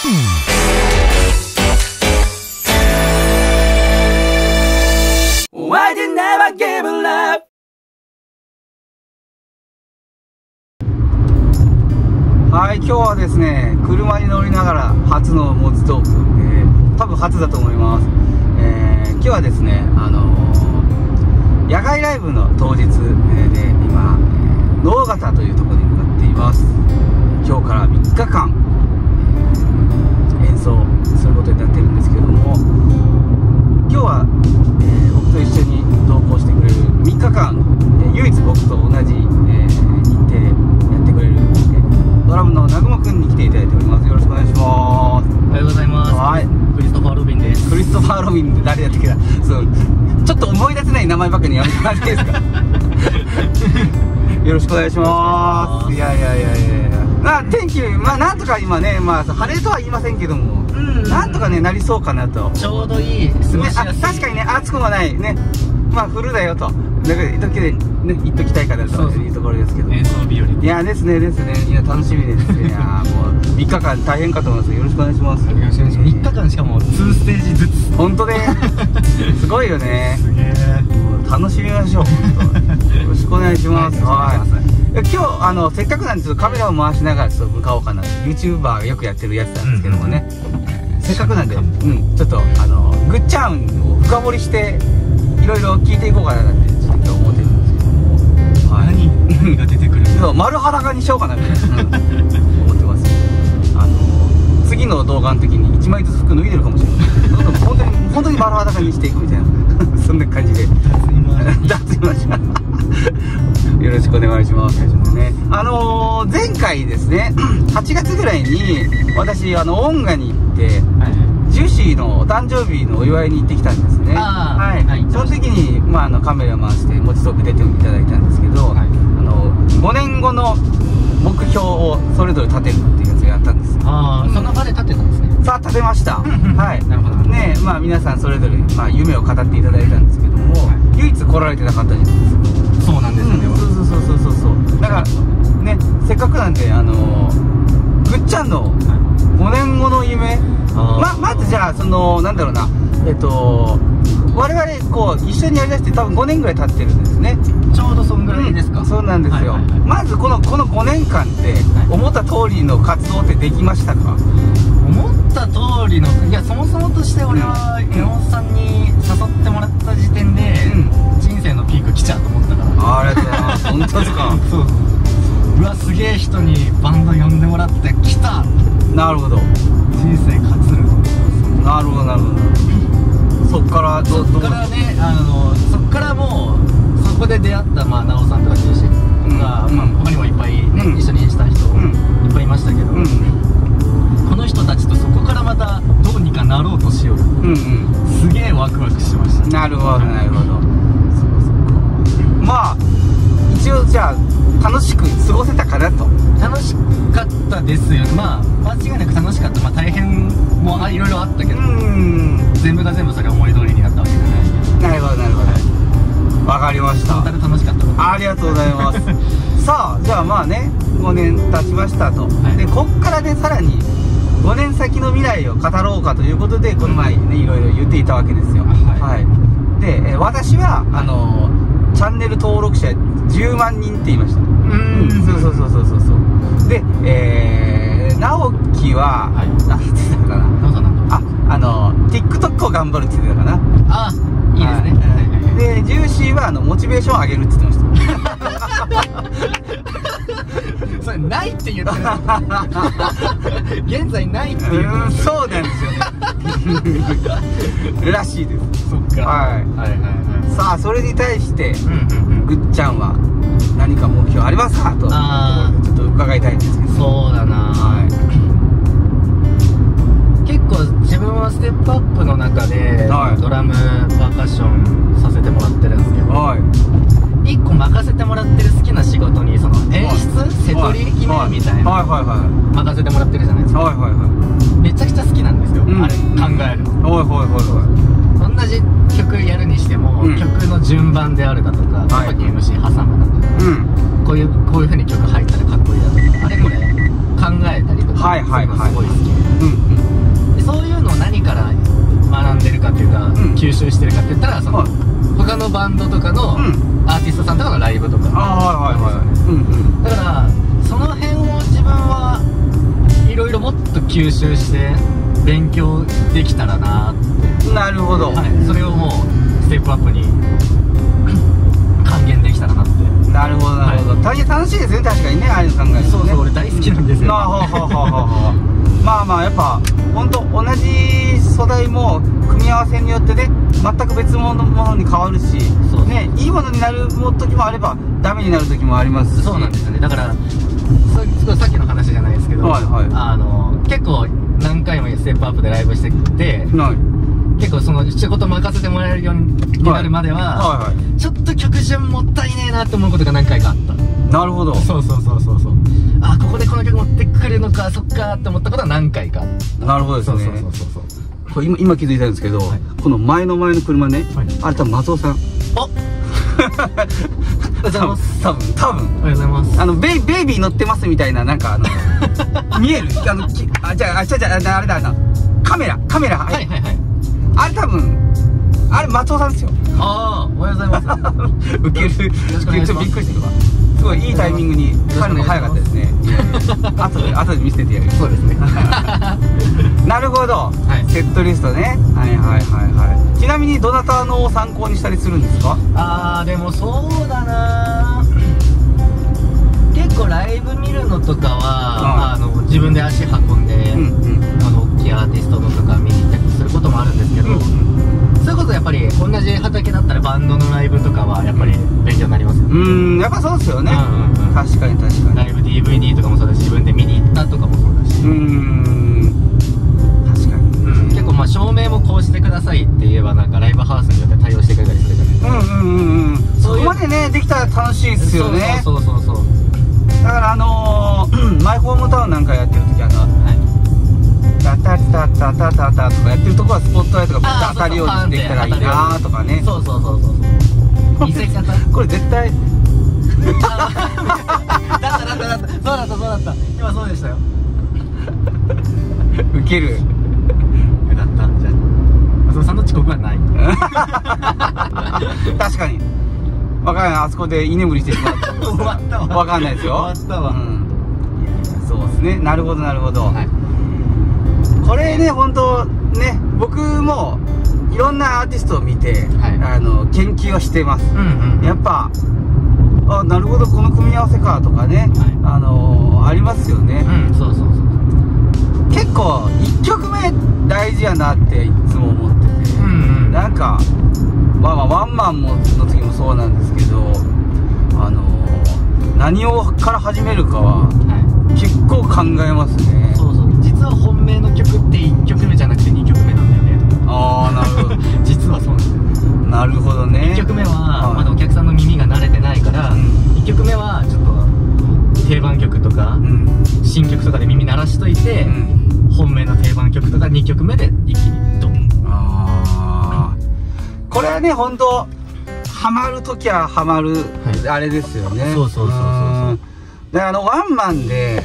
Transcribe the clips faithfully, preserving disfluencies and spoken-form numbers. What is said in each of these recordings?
Why did never give up? はい、今日はですね、車に乗りながら初のモズトーク、えー、多分初だと思います。えー、今日はですね、あのー、野外ライブの当日、えー、で今、えー、直方というところに向かっています。今日からみっかかん、えー、演奏することになってるんですけれども、今日は、えー、僕と一緒に同行してくれるみっかかん、えー、唯一僕と同じ、えー、日程でやってくれる、えー、ドラムの南雲くんに来ていただいております。よろしくお願いします。 おはようございます。はい、クリストファー・ロビンです。 クリストファー・ロビンって誰だったっけな。そう、ちょっと思い出せない名前ばっかりやめてもらっていいですか。よろしくお願いします。いやいやいやいやいや、まあ天気、まあなんとか今ね、まあ晴れとは言いませんけども、うん、なんとかねなりそうかなと。 ちょうどいい過ごしやすい、 ね、あ、確かにね、暑くもないね、まあ冬だよと、だから時でね言っときたいかなというところですけど、 演奏日和。 いやですねですね、いや楽しみですね。いやもうみっかかん大変かと思います。よろしくお願いします。よろしくお願いします。 みっかかんしかもにステージずつ。 本当ね、すごいよね。 すげえ。 楽しみましょう。よろしくお願いします。はい。今日あのせっかくなんでちょっとカメラを回しながらちょっと向かおうかな。ユーチューバーがよくやってるやつなんですけどもね。うん、せっかくなんで、うん、ちょっとあのグッチャンを深掘りしていろいろ聞いていこうかななんてちょっと今日思ってるんですけども。はい。 何が出てくる？ そう、丸裸にしようかなみたいな、うん、思ってます。あの次の動画の時にいちまいずつ服脱いでるかもしれない。本当に本当に丸裸にしていくみたいなそんな感じで。脱衣ました。よろしくお願いします。ね、あのー、前回ですね、はちがつぐらいに私あの音楽に行って、はい、ジュシーのお誕生日のお祝いに行ってきたんですね。はい、はい、その時に、まあ、あのカメラ回してモチトーク出ていただいたんですけど、はい、あのごねんごの目標をそれぞれ立てるっていうやつをやったんです。 ああ、うん、その場で立てたんですね。 さあ立てました。はい。 なるほどね、まあ皆さんそれぞれ、まあ、夢を語っていただいたんですけども、はい、唯一来られてなかったんです。 そうなんですよね。 うん、そうそうそうそうそう。だからね、せっかくなんであのー、ぐっちゃんのごねんごの夢、ままずじゃあそのなんだろうな、えっと我々こう一緒にやりだして多分ごねんぐらい経ってるんですね。 ちょうどそんぐらいですか。 うん、そうなんですよ。はいはいはい、まずこのこのごねんかんで思った通りの活動ってできましたか？ 思った通りの、いやそもそもとして俺は山本さんに誘ってもらった時点で、うん、人生のピーク来ちゃうと思ったから。 ありがとうございます。本当ですか？ そうそう。うわ、すげえ人にバンド呼んでもらって来た。 なるほど。 人生勝つる。 なるほどなるほど。そっからどそっからね、あのそっからもうそこで出会ったまあ奈緒さんとかジューシーが、うん、まあ他にもいっぱいね、うん、一緒にした人、うん、いっぱいいましたけど、うん、この人たちとそこからまたどうにかなろうとしよう。うんうん、すげえワクワクしました。 なるほどなるほど。そうそう。まあ一応じゃあ楽しく過ごせたかなと。 楽しかったですよね。まあ間違いなく楽しかった。まあ大変もいろいろあったけど、うん全部が全部それ思い通りになったわけじゃないですけど。 なるほどなるほど。わ、はい、かりました。 トータル楽しかった。 ありがとうございます。さあじゃあまあねごねん経ちましたと。はい、でこっからねさらにごねん先の未来を語ろうかということでこの前ねいろいろ言っていたわけですよ。はい。はい、で、え私はあのー、チャンネル登録者じゅうまんにんって言いました。うん、そうそうそうそうそうそう。で、えー、直樹は、はい、何て言ってたかな。あ、あの TikTok を頑張るって言ってたかな。 あ、いいですね。 はい、で、ジューシーはあのモチベーションを上げるって言ってました。 それないって言ってる。現在ないっていう。 そうなんですよね。らしいです。 そっか。 はい。はいはいはい。さあそれに対して、うんうん、ぐっちゃんは何か目標ありますかと。あちょっと伺いたいんですけど。 そうだな。はい。結構自分はステップアップの中で、はい、ドラムパーカッションさせてもらってるんですけど、はい、いっこ任せてもらってる好きな仕事にその演出、はい、セトリ決めみたいな任せてもらってるじゃないですか。はいはいはい、めちゃくちゃ好きなんですよ、うん、あれ考えるの。はいはいはいはい、同じ曲やるにしても、うん、曲の順番であるだとか、はい、エムシー 挟むだとか、うん、こういうこういう風に曲入ったらかっこいいだとか、あれこれ考考えたりとかするのすごい好きで、そういうのを何から学んでるかっていうか、うん、吸収してるかって言ったらその、はい、他のバンドとかのアーティストさんとかのライブとか、だからその辺を自分はいろいろもっと吸収して勉強できたらなって。 なるほど、 はい、それをもうステップアップに還元できたらなって。 なるほどなるほど、大変楽しいですね、確かにね、ああいうの考えるとね。 そうそう、俺大好きなんですよ。 まあまあまあやっぱ本当同じ素材も組み合わせによってね全く別物のものに変わるし、そうね、いいものになる時もあればダメになる時もありますし。 そうなんですよね。だからさ, さっきの話じゃないですけど、はいはい、あの結構何回もステップアップでライブしてきて、はい、結構その仕事任せてもらえるようになるまでは、はいはいはい、ちょっと曲順もったいねえなって思うことが何回かあった。 なるほど。 そうそうそうそうそう。あ、ここでこの曲持ってくるのか、そっかって思ったことは何回かあった。 なるほどですね。そうそうそうそう。これ今今気づいたんですけど、はい、この前の前の車ね、はい、あれ多分松尾さん。あ。 おはようございます。 多分多分。おはようございます。 あのベイベイビー乗ってますみたいななんかあの見えるあのきあじゃああじゃあじゃああれだなカメラカメラはいはいはい。 あれ多分あれ松尾さんですよ。 ああ、おはようございます。 ウケる。ちょっとびっくりしてるわ。すごいいいタイミングに帰るの早かったですね。後で後で見せてやる。 そうですね。 なるほど、はい、セットリストね。はいはいはいはい。ちなみにどなたのを参考にしたりするんですか？ ああ、でもそうだな。結構ライブ見るのとかは、うん、あの自分で足運んで、うんうん、あの大きいアーティストのとか見に行ったりすることもあるんですけど。うんうん、それこそやっぱり同じ畑だったらバンドのライブとかはやっぱり勉強になりますよね。 うん、やっぱそうですよね。確かに確かに。 ライブ ディーブイディー とかもそうだし、自分で見に行ったとかもそうだし。 うん、確かに、 うん、結構まあ照明もこうしてくださいって言えばなんかライブハウスによって対応してくれたりするじゃないですか。 うんうんうんうん。そこまでねできたら楽しいですよね。 そうそうそうそう。 だからあのー、マイホームタウンなんかやってる時あの、はい、タタタタタタタとかやってるとこはスポットライトがめっちゃ当たるようにできたらいいなとかね。 そうそうそうそう見せ方これ絶対だっただっただったそうだったそうだった今そうでしたよ。 ウケる。 よかった。じゃあ松尾さんの遅刻はない。 確かにわかんない。あそこで居眠りしてしまった終わったわ。 わかんないですよ。 終わったわ。うん、 いやいやそうですね。なるほどなるほど、はい、これね本当ね僕もいろんなアーティストを見て、はい、あの研究はしてます。うんうん、やっぱあなるほどこの組み合わせかとかね、はい、あのー、ありますよね。 うん、そうそうそう。 結構いっきょくめ大事やなっていつも思ってて、うん、うん、なんかまあまあワンマンもの時もそうなんですけど、あのー、何をから始めるかは、はい、結構考えますね。 そうそう。実は本命の曲っていっきょくめじゃなくてにきょくめなんだよね。 ああなるほど。 実はそうなんだよね。 なるほどね。 いっきょくめはまだお客さんの耳が慣れてないから、うん、いっきょくめはちょっと定番曲とか、うん、新曲とかで耳鳴らしといて、うん、本命の定番曲とかにきょくめで一気にドン。 ああ、うん、これはね本当ハマるときはハマる、はい、あれですよね。 そうそうそうそうそう。 であのワンマンで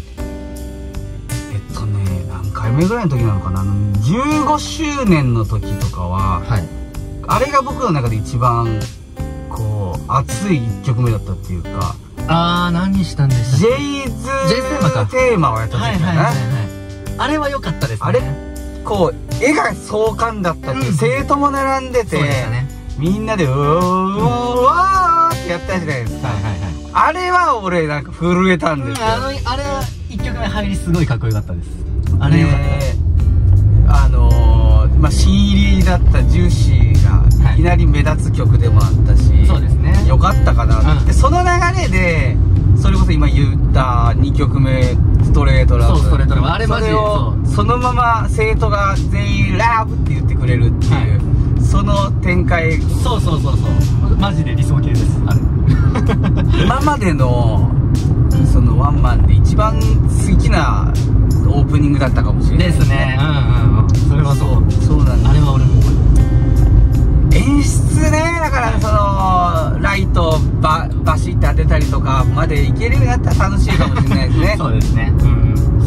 何回目ぐらいの時なのかな、じゅうごしゅうねんの時とかは、はい、あれが僕の中で一番こう熱いいっきょくめだったっていうか。 ああ何したんでしたっけ。ジェイズテーマをやった時かな。 あれは良かったですね。 あれこう絵が壮観だったっていう、うん、生徒も並んでて、ね、みんなでうーわーってやったじゃないですか。はいはいはい、あれは俺なんか震えたんですよ。 うん、あのあれはいっきょくめ入りすごいかっこよかったです。あれあのー、まあ新入りだったジューシーがいきなり目立つ曲でもあったし、はい、そうですね、よかったかな、うん、でその流れでそれこそ今言ったにきょくめストレートラブ、 そうストレートラブ、あれマジでそれをそのまま生徒が全員ラブって言ってくれるっていう、はい、その展開。 そうそうそうそうマジで理想形です。あれ今までのそのワンマンで一番好きなオープニングだったかもしれないですね。うんうんうん。それはそう。 そうなんだ。 あれは俺も覚えてる。演出ね、だからそのライトババシッて当てたりとかまでいけるようになったら楽しいかもしれないですね。 そうですね。うんうん。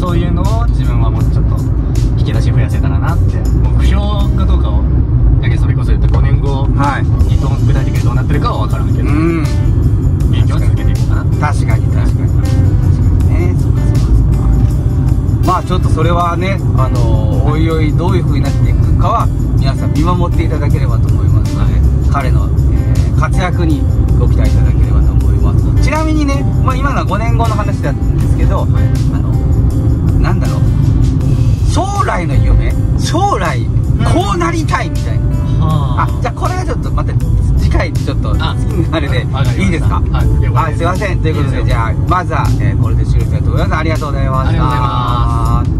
そういうのを自分はもうちょっと引き出し増やせたらなって。目標かどうかをだけそれこそ言ってごねんごにどう具体的にどうなってるかは分からんけど、うん、勉強は続けていこうかな。 確かに確かに確かにね。そうかそうかそうか。まあちょっとそれはね、あのおいおいどういう風になっていくかは皆さん見守っていただければと思いますので、はい、彼の、えー、活躍にご期待いただければと思います。ちなみにね、まあ、今のはごねんごの話だったんですけど、はい、あのなんだろう、将来の夢、将来こうなりたいみたいな、うん、あ、じゃあこれはちょっとまた次回ちょっと好きになるでいいですか。はい、すいません。ということで、じゃあまずは、えー、これで終了したいと思います。ありがとうございました。ありがとうございます。